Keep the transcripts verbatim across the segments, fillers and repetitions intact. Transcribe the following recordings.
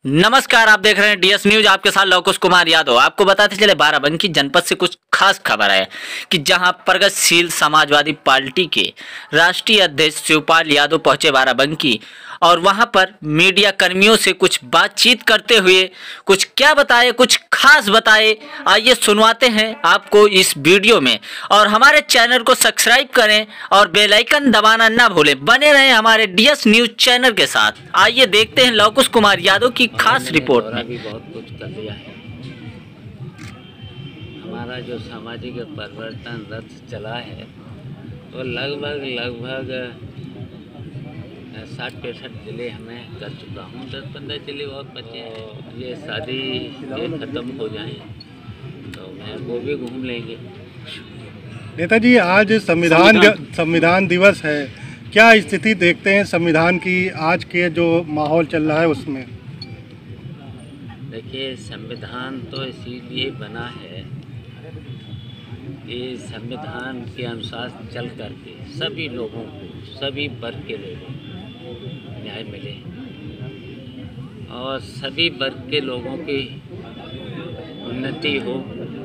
नमस्कार, आप देख रहे हैं डीएस न्यूज। आपके साथ लवकुश कुमार यादव। आपको बताते चले बाराबंकी जनपद से कुछ खास खबर है कि जहां प्रगतिशील समाजवादी पार्टी के राष्ट्रीय अध्यक्ष शिवपाल यादव पहुंचे बाराबंकी और वहां पर मीडिया कर्मियों से कुछ बातचीत करते हुए कुछ क्या बताए, कुछ खास बताए। आइए सुनवाते हैं आपको इस वीडियो में। और हमारे चैनल को सब्सक्राइब करें और बेल आइकन दबाना ना भूलें। बने रहें हमारे डीएस न्यूज चैनल के साथ। आइए देखते हैं लवकुश कुमार यादव की खास रिपोर्ट में। भी बहुत कुछ कर दिया है। हमारा जो सामाजिक परिवर्तन रथ चला है वो लगभग लगभग साठ पैंसठ जिले हमें कर चुका हूँ। दस पंद्रह जिले और बचे हैं। ये शादी ख़त्म हो जाए तो मैं वो भी घूम लेंगे। नेताजी, आज संविधान संविधान दिवस है, क्या स्थिति देखते हैं संविधान की आज के जो माहौल चल रहा है उसमें? देखिए, संविधान तो इसीलिए बना है कि संविधान के अनुसार चल करके सभी लोगों को, सभी वर्ग के लोगों को न्याय मिले और सभी वर्ग के लोगों की उन्नति हो।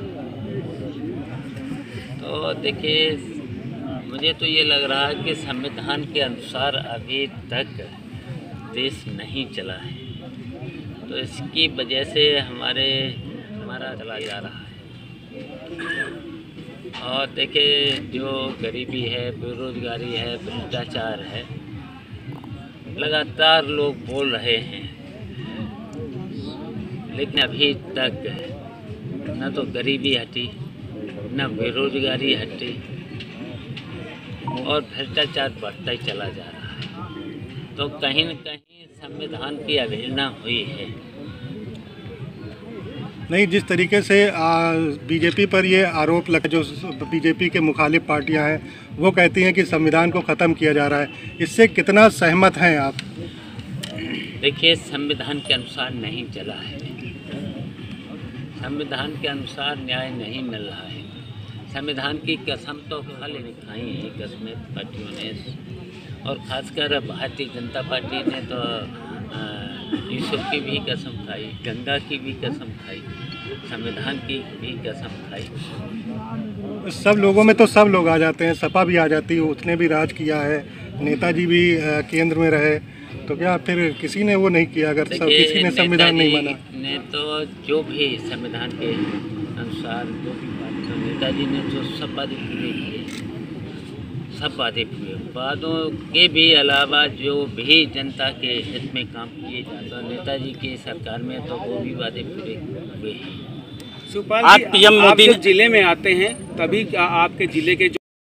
तो देखिए, मुझे तो ये लग रहा है कि संविधान के अनुसार अभी तक देश नहीं चला है, तो इसकी वजह से हमारे हमारा चला जा रहा है। और देखिए, जो गरीबी है, बेरोजगारी है, भ्रष्टाचार है, लगातार लोग बोल रहे हैं, लेकिन अभी तक न तो गरीबी हटी, न बेरोजगारी हटी और भ्रष्टाचार बढ़ता ही चला जा रहा है। तो कहीं न कहीं संविधान की अवहेलना हुई है। नहीं, जिस तरीके से बीजेपी पर ये आरोप लगा, जो बीजेपी के मुखालिफ पार्टियां हैं वो कहती हैं कि संविधान को ख़त्म किया जा रहा है, इससे कितना सहमत हैं आप? देखिए, संविधान के अनुसार नहीं चला है, संविधान के अनुसार न्याय नहीं मिल रहा है। संविधान की कसम तो खा लेने खाई है कसमें पार्टियों ने, और खासकर भारतीय जनता पार्टी ने तो यूसुफ की भी कसम खाई, गंगा की भी कसम खाई, संविधान की भी कसम खाई। सब लोगों में तो सब लोग आ जाते हैं, सपा भी आ जाती है, उसने भी राज किया है, नेताजी भी केंद्र में रहे, तो क्या फिर किसी ने वो नहीं किया? अगर सब किसी ने संविधान नहीं माना ने तो जो भी संविधान के अनुसार जो भी तो नेताजी ने जो सब वादे पूरे किए, सब वादे पूरे, वादों के भी अलावा जो भी जनता के हित में काम किए जाते, तो नेताजी की सरकार में तो वो भी वादे पूरे हुए हैं। शिवपाल जी, आप पीएम मोदी जिले में आते हैं, तभी आपके जिले के